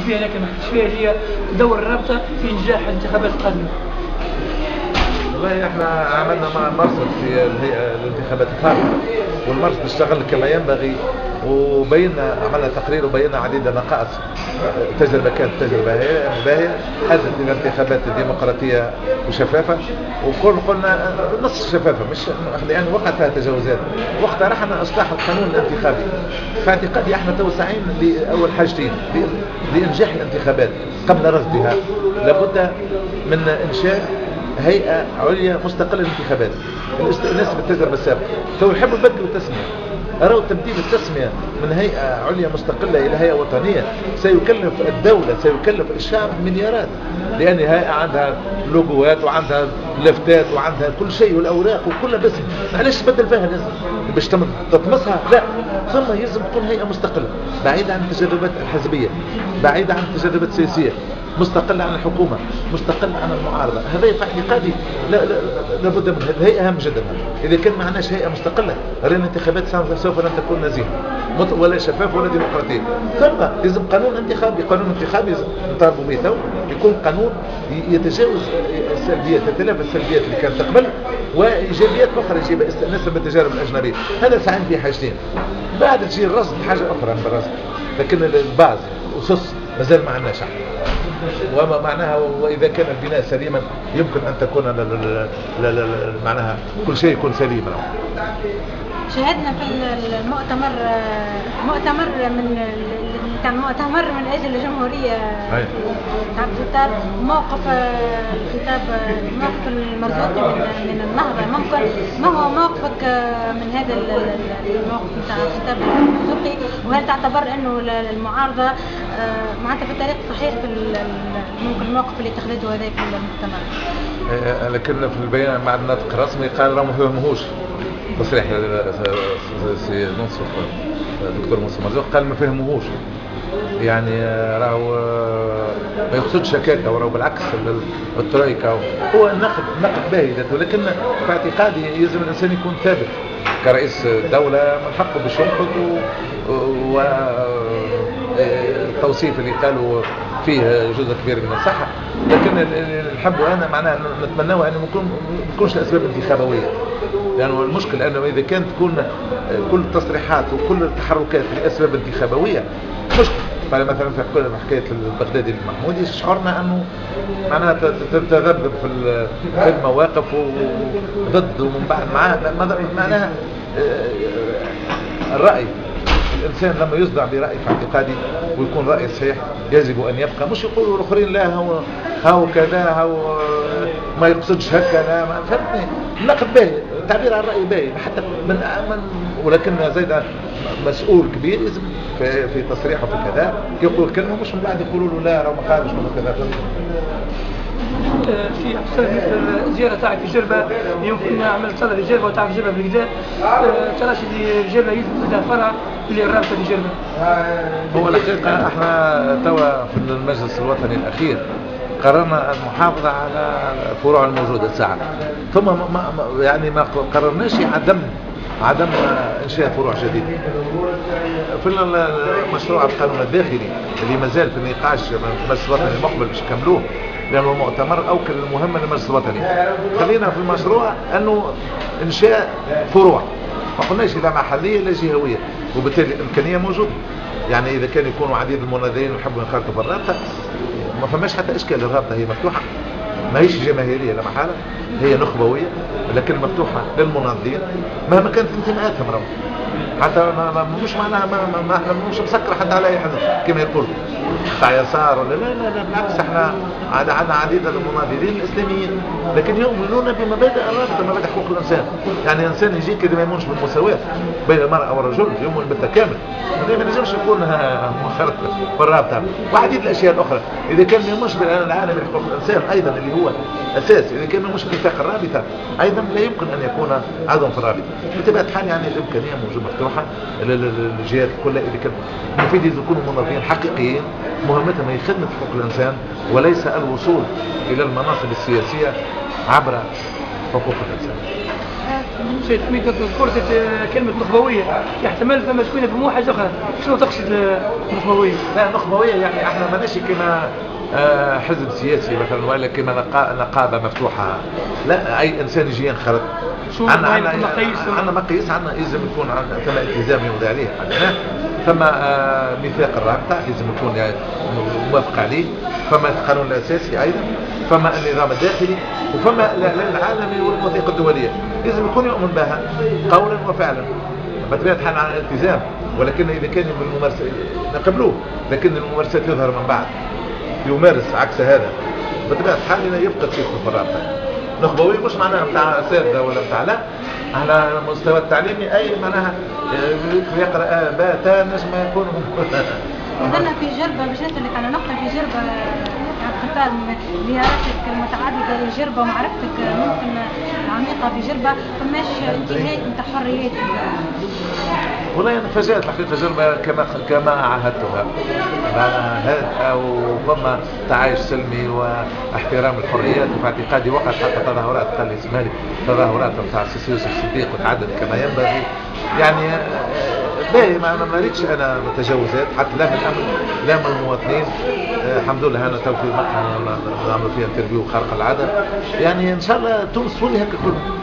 فيها لكن ما حدش فيها هي دور الرابطه في انجاح الانتخابات القادمه. والله احنا عملنا مرصد في الانتخابات الفارغه، والمرصد اشتغل كما ينبغي، وبينا عملنا تقرير وبينا عديد نقائص. التجربه كانت تجربه باهيه، ادت الى انتخابات ديمقراطيه وشفافه، قلنا نص شفافه، مش لان وقعت تجاوزات. وقتها رحنا اصلاح القانون الانتخابي. في اعتقادي احنا تو ساعين لاول حاجتين لانجاح الانتخابات قبل رصدها. لابد من انشاء هيئة عليا مستقلة للانتخابات. الناس بالتجربة السابقة تو يحبوا يبدلوا التسمية، أروا تبديل التسمية من هيئة عليا مستقلة إلى هيئة وطنية سيكلف الدولة، سيكلف الشعب مليارات، لأن هيئة عندها لوجوات وعندها لفتات وعندها كل شيء والأوراق وكلها باسم. معلش تبدل فيها لازم باش تطمسها، لا، ثم يلزم تكون هيئة مستقلة بعيدة عن التجربات الحزبية، بعيدة عن التجربات السياسية، مستقلة عن الحكومة، مستقلة عن المعارضة. هذا في اعتقادي لابد من هذه هيئة أهم جدا. إذا كان ما عندناش هيئة مستقلة غير الانتخابات سوف لن تكون نزيهة ولا شفافة ولا ديمقراطية. ثم لازم قانون انتخابي، قانون انتخابي نطالبوا به تو يكون قانون يتجاوز السلبيات، يتلافى السلبيات اللي كانت قبل وإيجابيات أخرى يجيب استئناسا بالتجارب الأجنبية. هذا ساعين في حاجتين. بعد تجي الرصد حاجة أخرى من الرصد، لكن الباز أسس مازال ما عندناش. وما معناها وإذا كان البناء سليما يمكن أن تكون معناها كل شيء يكون سليما. شاهدنا في المؤتمر كان مؤتمر من أجل الجمهورية تاع بوزيتار، موقف الخطاب، موقف المرزوقي من النهضة. ممكن ما هو موقفك من هذا الموقف تاع الخطاب المرزوقي، وهل تعتبر أنه المعارضة معناتها في الطريق الصحيح في ممكن الموقف اللي اتخذته هذا في المؤتمر؟ لكن في البيان مع الناطق الرسمي قال راه ما فهموهوش تصريح سي منصف الدكتور منصف مرزوق، قال ما فهموهوش، يعني راهو ما يقصدش هكاك، راهو بالعكس الترويكا هو النقد باهي ذاته. لكن في اعتقادي يلزم الانسان يكون ثابت كرئيس دولة، من حقه باش ينقد، والتوصيف اللي قالوا فيه جزء كبير من الصحة. لكن اللي نحبه انا معناها نتمناه انه ما تكونش الاسباب انتخابويه، لانه يعني المشكل انه اذا كانت تكون كل التصريحات وكل التحركات لاسباب انتخابويه مشكل. فمثلا في حكايه البغدادي المحمودي شعرنا انه معناها تتذبذب في المواقف وضد ومن بعد معاه معناها الراي. الانسان لما يصدع براي في اعتقادي ويكون راي صحيح يجب ان يبقى، مش يقولوا الاخرين لا هو كذا هو ما يقصدش هكا، لا فهمتني. النقد باهي، التعبير عن الراي باهي حتى من ولكن زيد مسؤول كبير لازم في تصريحه في كذا يقول كلمه، مش من بعد يقولوا له لا راه ما قالش كذا. في مثل الزياره تاعك في جربه، يمكن عملت صلاه في جربه وتعرف جربه بالكدا، تراش اللي جربه يفتح فرع اللي الرابطه في جربه. هو الحقيقه احنا توا في المجلس الوطني الاخير قررنا المحافظه على الفروع الموجوده ساعه، ثم ما قررناش عدم انشاء فروع جديده. في المشروع القانون الداخلي اللي مازال في النقاش في المجلس الوطني المقبل باش نكملوه، لأنه المؤتمر أوكل المهمة للمجلس الوطني. خلينا في المشروع أنه إنشاء فروع، ما قلناش لا محلية لا جهوية، وبالتالي الإمكانية موجودة. يعني إذا كان يكونوا عديد المنادين ويحبوا ينخرطوا في الرابطة ما فماش حتى إشكال. الرابطة هي مفتوحة، ما هيش جماهيرية لا محالة، هي نخبوية لكن مفتوحة للمناضلين مهما كانت انتماءاتهم. راه حتى مش معناها ما مش مسكر حتى على اي حد كما يقول تاع يسار ولا لا بالعكس. احنا عندنا عديد المناضلين الاسلاميين لكن يؤمنون بمبادئ الرابطه، مبادئ حقوق الانسان. يعني انسان يجي كده ما يؤمنش بالمساواه بين المراه والرجل، يؤمن بالتكامل، ما ينجمش يكون منخرط في الرابطه. وعديد الاشياء الاخرى. اذا كان ما يؤمنش بالعالم العالمي لحقوق الانسان ايضا اللي هو اساس، اذا كان ما يؤمنش باتفاق الرابطه ايضا لا يمكن ان يكون عضوا في الرابطه. بطبيعه الحال يعني الامكانيه موجوده مفتوحه للجهات كلها. اذا كان مفيد يكونوا منظمين حقيقيين مهمتهم هي خدمه حقوق الانسان وليس الوصول الى المناصب السياسيه عبر حقوق الانسان. سيد حميد ذكرت كلمة نخبوية، يحتمل فما شكون يفهموا حاجة أخرى، شنو تقصد نخبوية؟ لا نخبوية يعني احنا ماناش كما حزب سياسي مثلا ولا كما نقابة مفتوحة، لا أي إنسان يجي ينخرط. عندنا مقاييس، عندنا لازم يكون ثم التزام يوضع عليه، ثم ميثاق الرابطة لازم يكون موافق عليه، فما القانون الأساسي أيضا، فما النظام الداخلي، وفما العالمي والمواثيق الدولية لازم يكون يؤمن بها قولا وفعلا. بطبيعة الحال عن الالتزام، ولكن إذا كان بالممارسة نقبلوه، لكن الممارسات يظهر من بعد يمارس عكس هذا، بطبيعة الحال يفقد شيء في الرابطة. نخبوي مش معناها بتاع اساتذه ولا بتاع، لا على المستوى التعليمي اي معناها يقرا باتا نجم يكون. إذن في جربة باش نسألك على نقطة، في جربة اعتقاد زيارتك المتعددة للجربة ومعرفتك ممكن العميقة في جربة، فماش انتهاك نتاع حريات؟ والله أنا فاجأت الحقيقة جربة كما عاهدتها، هادئة وفما تعايش سلمي واحترام الحريات، وفي اعتقادي وقعت حتى تظاهرات، قال لي اسمها لي تظاهرات نتاع السيد يوسف الصديق وتعدد كما ينبغي، يعني باهي ما ريتش انا تجاوزات حتى لا من الامن لا من المواطنين. الحمد لله انا تو في نعملوا فيها انترفيو خارق العاده، يعني ان شاء الله تونس تولي هكا كل